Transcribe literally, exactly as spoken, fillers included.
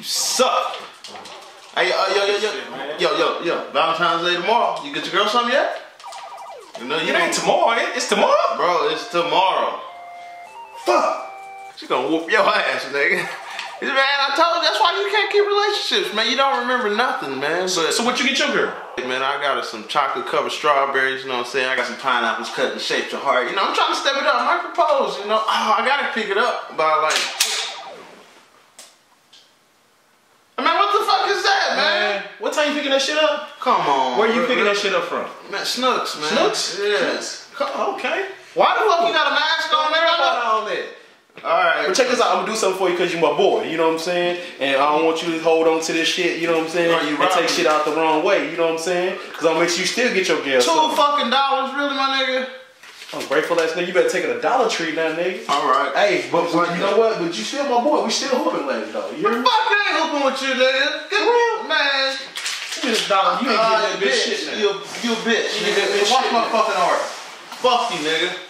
suck. Hey, uh, yo, yo, yo, yo, yo, yo, Valentine's Day tomorrow. You get your girl something yet? You know, you it ain't tomorrow. It's tomorrow, bro. It's tomorrow. Fuck. She gonna whoop your ass, nigga. Man, I told you that's why you can't keep relationships, man. You don't remember nothing, man. But so what you get your girl? Man, I got her some chocolate covered strawberries. You know what I'm saying? I got some pineapples cut in shapes of heart. You know, I'm trying to step it up. I propose. You know, oh, I gotta pick it up by like. I mean, what the fuck is that, man? man? What time you picking that shit up? Come on. Where you bro, picking bro. that shit up from? Man, Snooks, man. Snooks? Yes. Yeah. Okay. Why the fuck you got a mask on, man? I got all that. Alright. But check this out, I'm gonna do something for you because you're my boy, you know what I'm saying? And I don't want you to hold on to this shit, you know what I'm saying? Bro, you and take me. shit out the wrong way, you know what I'm saying? Because I'll make sure you still get your girl Two something. fucking dollars, really, my nigga? I'm grateful ass nigga. You better take it a Dollar Tree now, nigga. Alright. Hey, but, but you know what? But you still my boy. We still hooping later, though. You hear me? Fuck, I ain't hooping with you, nigga. Get real, man. Give me this dollar. You ain't uh, getting that bitch shit now. You, you a bitch, You nigga. bitch Watch shit my now. fucking art. Fuck you, nigga.